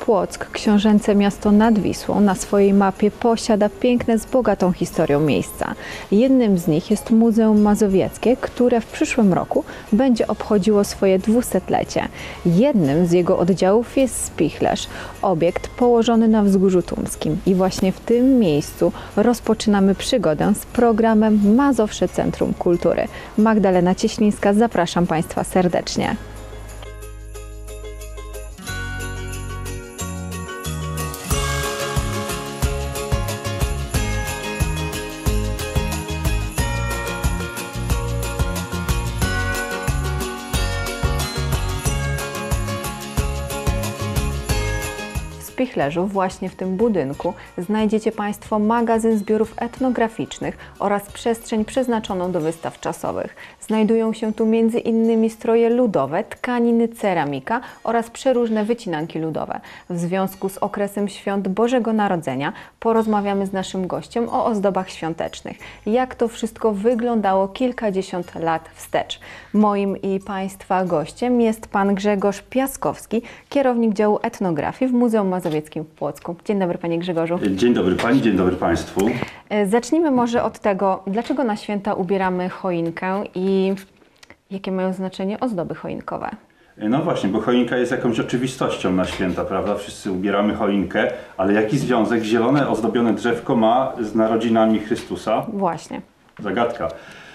Płock, książęce miasto nad Wisłą, na swojej mapie posiada piękne, z bogatą historią miejsca. Jednym z nich jest Muzeum Mazowieckie, które w przyszłym roku będzie obchodziło swoje 200-lecie. Jednym z jego oddziałów jest Spichlerz, obiekt położony na Wzgórzu Tumskim. I właśnie w tym miejscu rozpoczynamy przygodę z programem Mazowsze Centrum Kultury. Magdalena Cieślińska, zapraszam Państwa serdecznie. W Spichlerzu, właśnie w tym budynku, znajdziecie Państwo magazyn zbiorów etnograficznych oraz przestrzeń przeznaczoną do wystaw czasowych. Znajdują się tu m.in. stroje ludowe, tkaniny, ceramika oraz przeróżne wycinanki ludowe. W związku z okresem świąt Bożego Narodzenia porozmawiamy z naszym gościem o ozdobach świątecznych. Jak to wszystko wyglądało kilkadziesiąt lat wstecz. Moim i Państwa gościem jest Pan Grzegorz Piaskowski, kierownik działu etnografii w Muzeum Mazowieckim w Płocku. Dzień dobry, Panie Grzegorzu. Dzień dobry Pani, dzień dobry Państwu. Zacznijmy może od tego, dlaczego na święta ubieramy choinkę i jakie mają znaczenie ozdoby choinkowe? No właśnie, bo choinka jest jakąś oczywistością na święta, prawda? Wszyscy ubieramy choinkę, ale jaki związek zielone, ozdobione drzewko ma z narodzinami Chrystusa? Właśnie. Zagadka.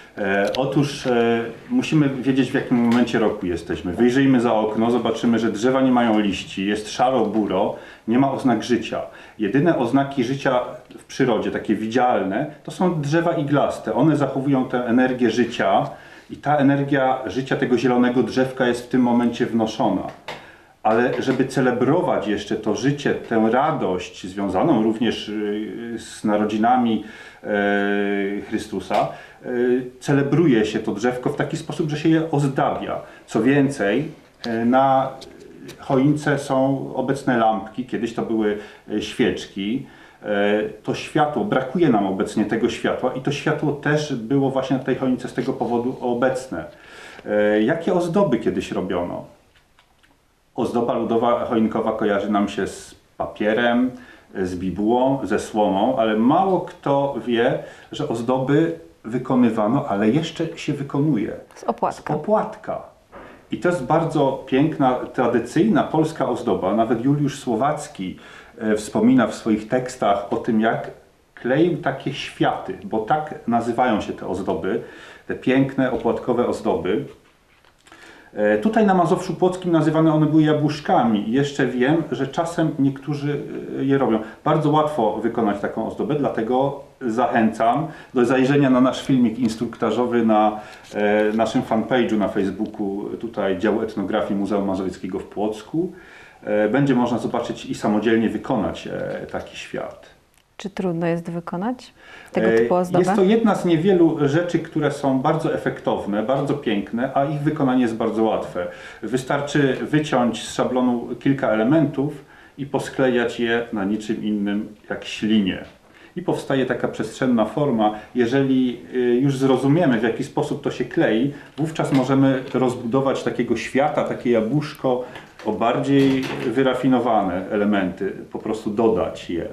Otóż musimy wiedzieć, w jakim momencie roku jesteśmy. Wyjrzyjmy za okno, zobaczymy, że drzewa nie mają liści, jest szaro-buro, nie ma oznak życia. Jedyne oznaki życia w przyrodzie, takie widzialne, to są drzewa iglaste. One zachowują tę energię życia i ta energia życia tego zielonego drzewka jest w tym momencie wnoszona. Ale żeby celebrować jeszcze to życie, tę radość związaną również z narodzinami Chrystusa, celebruje się to drzewko w taki sposób, że się je ozdabia. Co więcej, na choince są obecne lampki, kiedyś to były świeczki. To światło, brakuje nam obecnie tego światła i to światło też było właśnie na tej choince z tego powodu obecne. Jakie ozdoby kiedyś robiono? Ozdoba ludowa choinkowa kojarzy nam się z papierem, z bibułą, ze słomą, ale mało kto wie, że ozdoby wykonywano, ale jeszcze się wykonuje. Z opłatka. Z opłatka. I to jest bardzo piękna, tradycyjna polska ozdoba. Nawet Juliusz Słowacki wspomina w swoich tekstach o tym, jak kleił takie światy, bo tak nazywają się te ozdoby, te piękne, opłatkowe ozdoby. Tutaj na Mazowszu Płockim nazywane one były jabłuszkami. I jeszcze wiem, że czasem niektórzy je robią. Bardzo łatwo wykonać taką ozdobę, dlatego zachęcam do zajrzenia na nasz filmik instruktażowy na naszym fanpage'u na Facebooku, tutaj działu etnografii Muzeum Mazowieckiego w Płocku. Będzie można zobaczyć i samodzielnie wykonać taki świat. Czy trudno jest wykonać tego typu ozdobę? Jest to jedna z niewielu rzeczy, które są bardzo efektowne, bardzo piękne, a ich wykonanie jest bardzo łatwe. Wystarczy wyciąć z szablonu kilka elementów i posklejać je na niczym innym jak ślinie. I powstaje taka przestrzenna forma. Jeżeli już zrozumiemy, w jaki sposób to się klei, wówczas możemy rozbudować takiego świata, takie jabłuszko o bardziej wyrafinowane elementy, po prostu dodać je.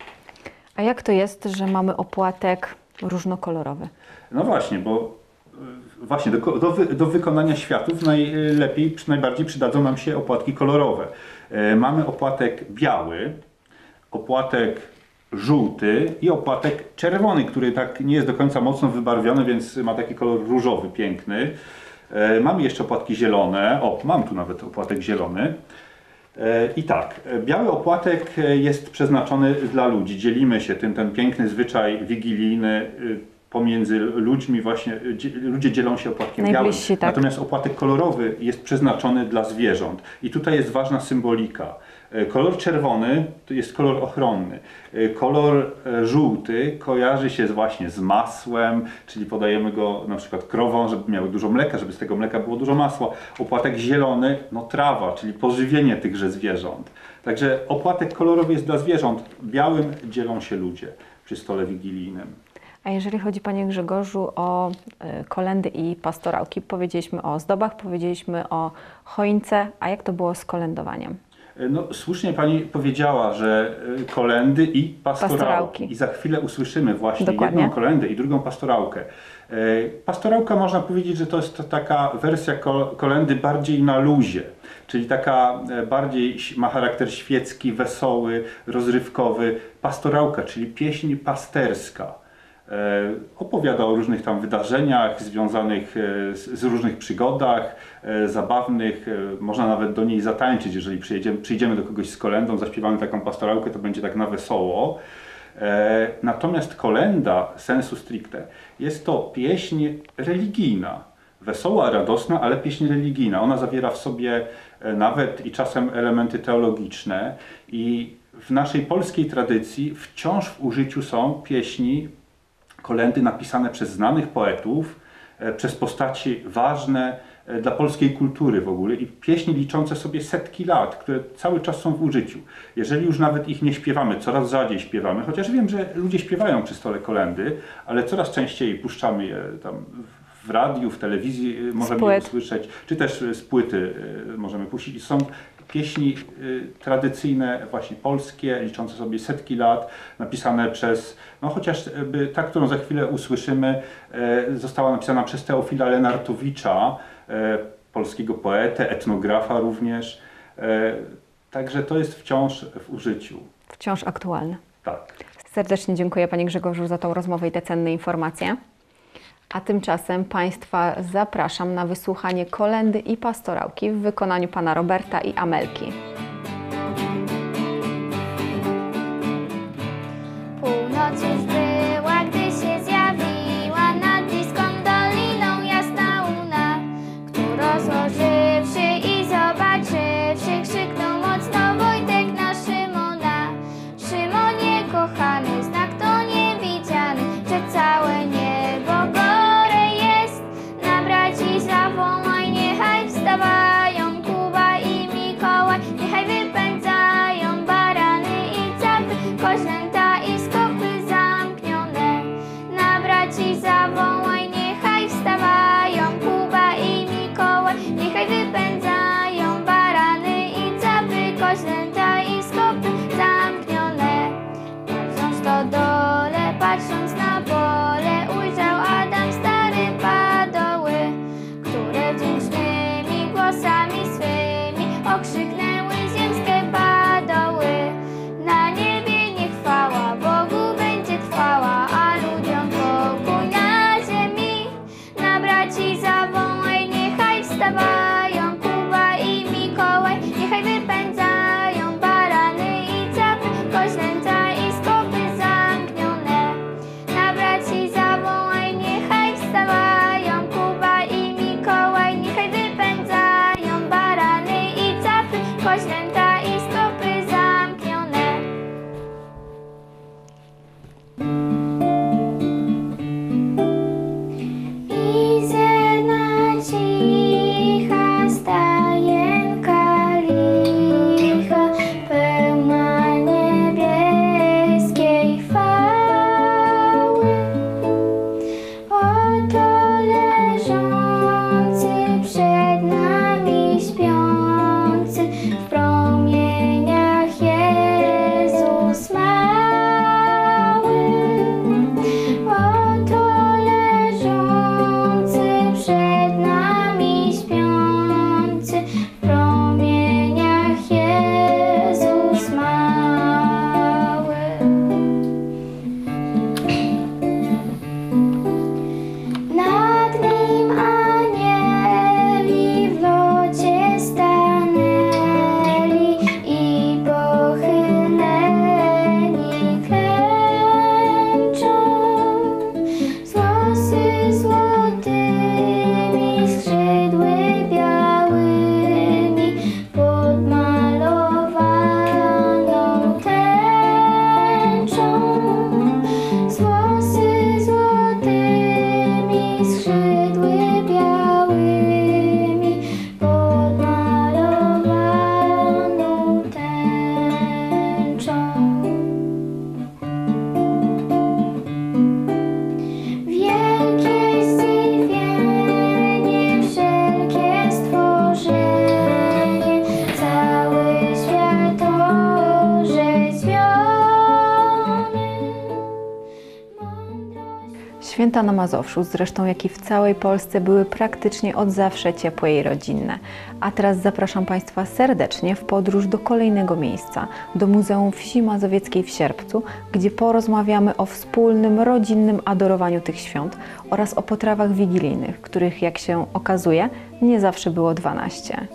A jak to jest, że mamy opłatek różnokolorowy? No właśnie, bo właśnie do wykonania światów najbardziej przydadzą nam się opłatki kolorowe. Mamy opłatek biały, opłatek żółty i opłatek czerwony, który tak nie jest do końca mocno wybarwiony, więc ma taki kolor różowy, piękny. Mamy jeszcze opłatki zielone. O, mam tu nawet opłatek zielony. I tak, biały opłatek jest przeznaczony dla ludzi. Dzielimy się tym, ten piękny zwyczaj wigilijny pomiędzy ludźmi, właśnie ludzie dzielą się opłatkiem białym. Tak. Natomiast opłatek kolorowy jest przeznaczony dla zwierząt. I tutaj jest ważna symbolika. Kolor czerwony to jest kolor ochronny. Kolor żółty kojarzy się właśnie z masłem, czyli podajemy go na przykład krowom, żeby miały dużo mleka, żeby z tego mleka było dużo masła. Opłatek zielony, no trawa, czyli pożywienie tychże zwierząt. Także opłatek kolorowy jest dla zwierząt, białym dzielą się ludzie przy stole wigilijnym. A jeżeli chodzi, Panie Grzegorzu, o kolędy i pastorałki, powiedzieliśmy o ozdobach, powiedzieliśmy o choince, a jak to było z kolędowaniem? No, słusznie Pani powiedziała, że kolędy i pastorałki. Pastorałki. I za chwilę usłyszymy właśnie Dokładnie. jedną kolędę i drugą pastorałkę. Pastorałka można powiedzieć, że to jest taka wersja kolędy bardziej na luzie, czyli taka bardziej ma charakter świecki, wesoły, rozrywkowy. Pastorałka, czyli pieśń pasterska. Opowiada o różnych tam wydarzeniach związanych z różnych przygodach zabawnych. Można nawet do niej zatańczyć, jeżeli przyjdziemy do kogoś z kolędą, zaśpiewamy taką pastorałkę, to będzie tak na wesoło. Natomiast kolęda sensu stricte jest to pieśń religijna. Wesoła, radosna, ale pieśń religijna. Ona zawiera w sobie nawet i czasem elementy teologiczne i w naszej polskiej tradycji wciąż w użyciu są pieśni, kolędy napisane przez znanych poetów, przez postaci ważne dla polskiej kultury w ogóle i pieśni liczące sobie setki lat, które cały czas są w użyciu. Jeżeli już nawet ich nie śpiewamy, coraz rzadziej śpiewamy, chociaż wiem, że ludzie śpiewają przy stole kolędy, ale coraz częściej puszczamy je tam w radiu, w telewizji możemy je usłyszeć, czy też z płyty możemy puścić. Są pieśni tradycyjne, właśnie polskie, liczące sobie setki lat, napisane przez, no chociażby ta, którą za chwilę usłyszymy, została napisana przez Teofila Lenartowicza, polskiego poetę, etnografa również. Także to jest wciąż w użyciu. Wciąż aktualne. Tak. Serdecznie dziękuję Panie Grzegorzu za tą rozmowę i te cenne informacje. A tymczasem Państwa zapraszam na wysłuchanie kolędy i pastorałki w wykonaniu Pana Roberta i Amelki. Północ już była, gdy się zjawiła nad bliską doliną jasna łuna, którą złożywszy i zobaczywszy, krzyknął mocno Wojtek na Szymona. Szymonie kochany, znak to niewidziany, że całe niebo gore jest. Na braci zawołaj, niechaj wstawają Kuba i Mikołaj, niechaj wypędzają barany i capy, koźlęta i skopy zamknione. Na braci zawołaj, niechaj wstawają Kuba i Mikołaj, niechaj wypędzają barany i capy, koźlęta i skopy zamknione. Patrząc to dole, patrząc na pole, ujrzał Adam stary padoły, które wdzięcznymi głosami swymi okrzyknęły ziemskie padoły. Na niebie niech chwała Bogu będzie trwała, a ludziom pokój na ziemi. Na braci zawołaj, niechaj wstawają Kuba i Mikołaj, niechaj wypędzają barany i capy, koźlęta i skopy zamknięte. Święta na Mazowszu, zresztą jak i w całej Polsce, były praktycznie od zawsze ciepłe i rodzinne. A teraz zapraszam Państwa serdecznie w podróż do kolejnego miejsca, do Muzeum Wsi Mazowieckiej w Sierpcu, gdzie porozmawiamy o wspólnym, rodzinnym adorowaniu tych świąt oraz o potrawach wigilijnych, których, jak się okazuje, nie zawsze było 12.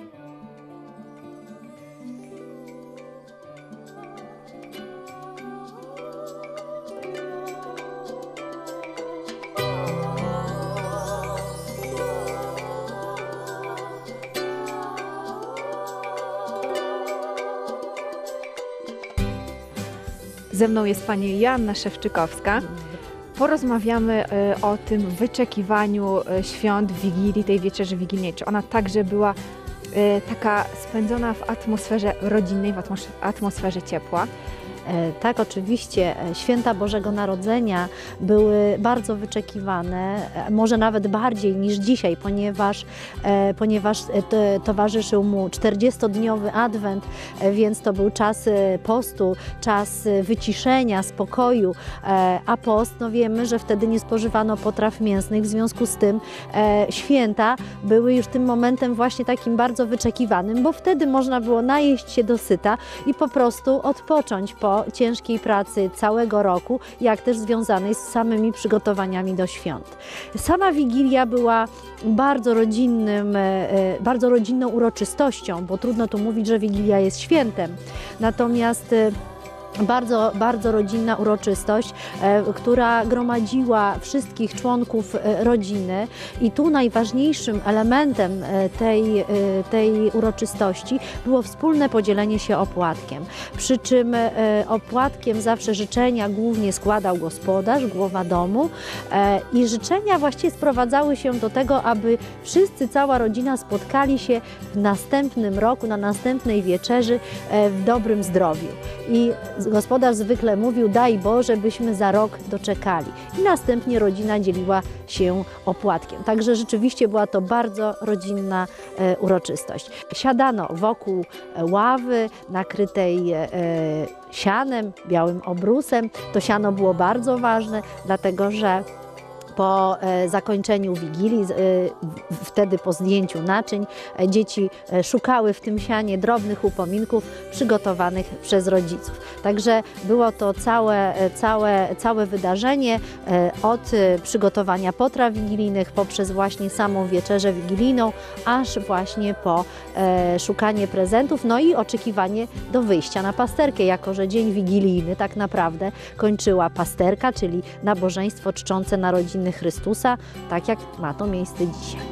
Ze mną jest pani Joanna Szewczykowska. Porozmawiamy o tym wyczekiwaniu świąt, Wigilii, tej wieczerzy wigilijnej. Czy ona także była taka spędzona w atmosferze rodzinnej, w atmosferze ciepła? Tak, oczywiście. Święta Bożego Narodzenia były bardzo wyczekiwane, może nawet bardziej niż dzisiaj, ponieważ towarzyszył mu 40-dniowy Adwent, więc to był czas postu, czas wyciszenia, spokoju, a post, no wiemy, że wtedy nie spożywano potraw mięsnych, w związku z tym święta były już tym momentem właśnie takim bardzo wyczekiwanym, bo wtedy można było najeść się dosyta i po prostu odpocząć po ciężkiej pracy całego roku, jak też związanej z samymi przygotowaniami do świąt. Sama Wigilia była bardzo rodzinną uroczystością, bo trudno tu mówić, że Wigilia jest świętem. Natomiast bardzo rodzinna uroczystość, która gromadziła wszystkich członków rodziny i tu najważniejszym elementem tej uroczystości było wspólne podzielenie się opłatkiem. Przy czym opłatkiem zawsze życzenia głównie składał gospodarz, głowa domu i życzenia właściwie sprowadzały się do tego, aby wszyscy, cała rodzina spotkali się w następnym roku, na następnej wieczerzy w dobrym zdrowiu. I gospodarz zwykle mówił: daj Boże, byśmy za rok doczekali. I następnie rodzina dzieliła się opłatkiem. Także rzeczywiście była to bardzo rodzinna uroczystość. Siadano wokół ławy nakrytej sianem, białym obrusem. To siano było bardzo ważne, dlatego że po zakończeniu Wigilii, wtedy po zdjęciu naczyń, dzieci szukały w tym sianie drobnych upominków przygotowanych przez rodziców. Także było to całe wydarzenie od przygotowania potraw wigilijnych poprzez właśnie samą wieczerzę wigilijną, aż właśnie po szukanie prezentów, no i oczekiwanie do wyjścia na pasterkę, jako że dzień wigilijny tak naprawdę kończyła pasterka, czyli nabożeństwo czczące narodziny Chrystusa, tak jak ma to miejsce dzisiaj.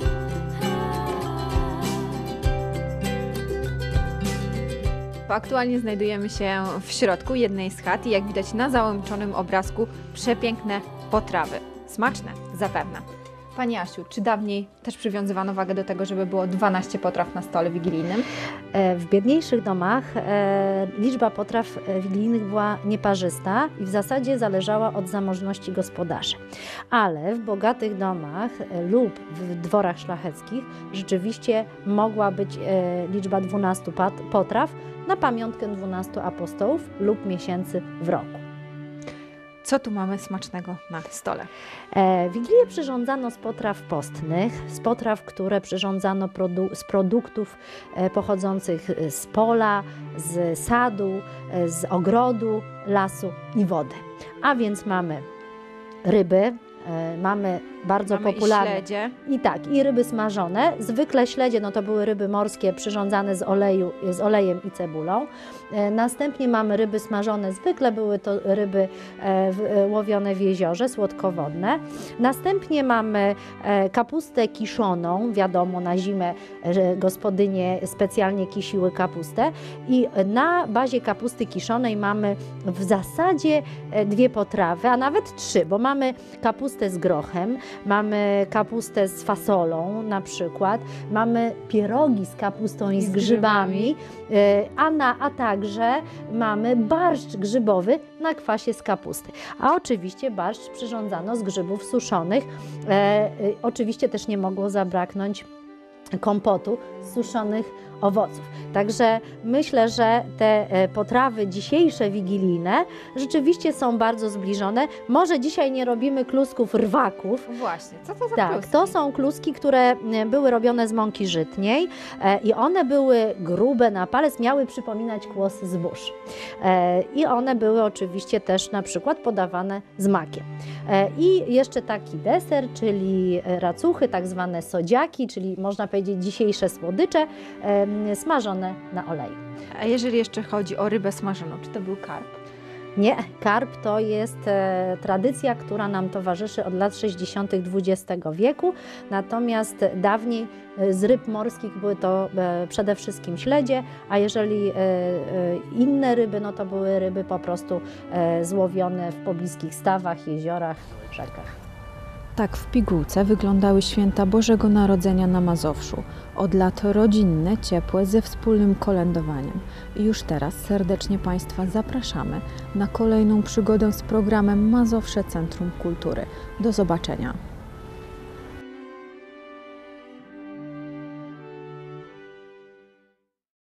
Aktualnie znajdujemy się w środku jednej z chat i jak widać na załączonym obrazku przepiękne potrawy. Smaczne, zapewne. Pani Asiu, czy dawniej też przywiązywano wagę do tego, żeby było 12 potraw na stole wigilijnym? W biedniejszych domach liczba potraw wigilijnych była nieparzysta i w zasadzie zależała od zamożności gospodarzy. Ale w bogatych domach lub w dworach szlacheckich rzeczywiście mogła być liczba 12 potraw na pamiątkę 12 apostołów lub miesięcy w roku. Co tu mamy smacznego na stole? Wigilię przyrządzano z potraw postnych, z potraw, które przyrządzano z produktów pochodzących z pola, z sadu, z ogrodu, lasu i wody. A więc mamy ryby, mamy bardzo popularne. I śledzie. I tak, i ryby smażone. Zwykle śledzie, no to były ryby morskie przyrządzane z olejem i cebulą. Następnie mamy ryby smażone, zwykle były to ryby łowione w jeziorze, słodkowodne. Następnie mamy kapustę kiszoną, wiadomo, na zimę że gospodynie specjalnie kisiły kapustę i na bazie kapusty kiszonej mamy w zasadzie 2 potrawy, a nawet 3, bo mamy kapustę z grochem, mamy kapustę z fasolą na przykład, mamy pierogi z kapustą i z grzybami, a także mamy barszcz grzybowy na kwasie z kapusty. A oczywiście barszcz przyrządzano z grzybów suszonych. Oczywiście też nie mogło zabraknąć kompotu z suszonych owoców. Także myślę, że te potrawy dzisiejsze wigilijne rzeczywiście są bardzo zbliżone. Może dzisiaj nie robimy klusków rwaków. Właśnie, co to za Tak, kluski? to są kluski, które były robione z mąki żytniej i one były grube na palec, miały przypominać kłosy zbóż. I one były oczywiście też na przykład podawane z makiem. I jeszcze taki deser, czyli racuchy, tak zwane sodziaki, czyli można powiedzieć dzisiejsze słodycze, smażone na oleju. A jeżeli jeszcze chodzi o rybę smażoną, czy to był karp? Nie, karp to jest tradycja, która nam towarzyszy od lat 60. XX wieku, natomiast dawniej z ryb morskich były to przede wszystkim śledzie, a jeżeli inne ryby, no to były ryby po prostu złowione w pobliskich stawach, jeziorach, rzekach. Tak w pigułce wyglądały święta Bożego Narodzenia na Mazowszu. Od lat rodzinne, ciepłe, ze wspólnym kolędowaniem. I już teraz serdecznie Państwa zapraszamy na kolejną przygodę z programem Mazowsze Centrum Kultury. Do zobaczenia.